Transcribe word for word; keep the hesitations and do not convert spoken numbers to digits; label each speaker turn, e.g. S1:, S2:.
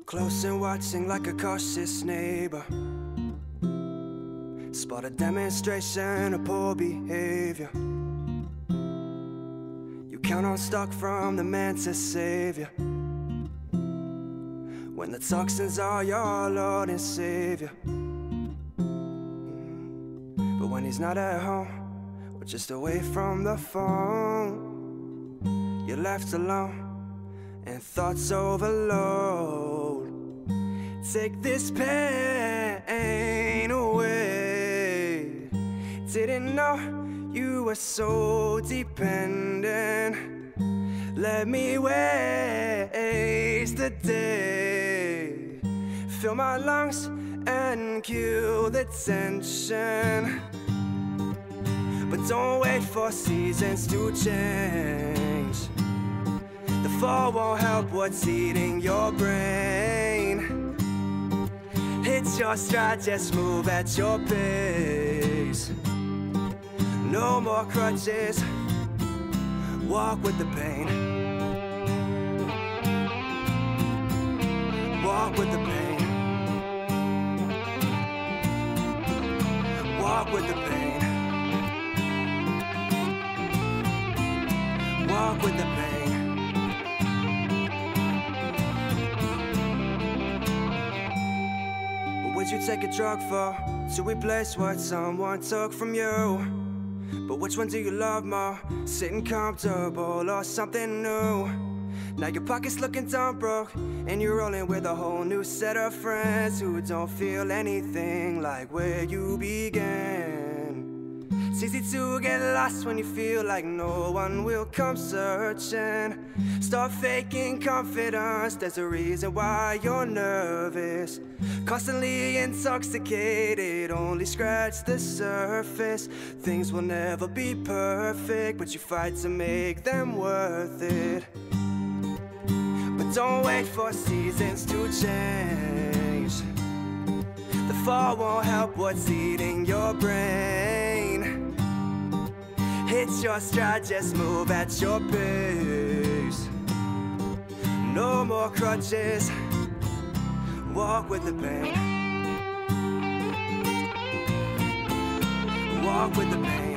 S1: close and watching like a cautious neighbor. Spot a demonstration of poor behavior. You count on stock from the man to save you, when the toxins are your Lord and Savior. But when he's not at home, or just away from the phone, you're left alone and thoughts overload. Take this pain away. Didn't know you were so dependent. Let me waste the day, fill my lungs and kill the tension. But don't wait for seasons to change. The fall won't help what's eating your brain. Hit your stride, just move at your pace. No more crutches, walk with the pain. Walk with the pain. Walk with the pain. Walk with the pain. Would you take a drug for to replace what someone took from you? But which one do you love more? Sitting comfortable or something new? Now your pocket's looking dumb broke, and you're rolling with a whole new set of friends who don't feel anything like where you began. It's easy to get lost when you feel like no one will come searching. Start faking confidence, there's a reason why you're nervous. Constantly intoxicated, only scratch the surface. Things will never be perfect, but you fight to make them worth it. But don't wait for seasons to change. The fall won't help what's eating your brain. Hit your stride, just move at your pace. No more crutches, walk with the pain. Walk with the pain.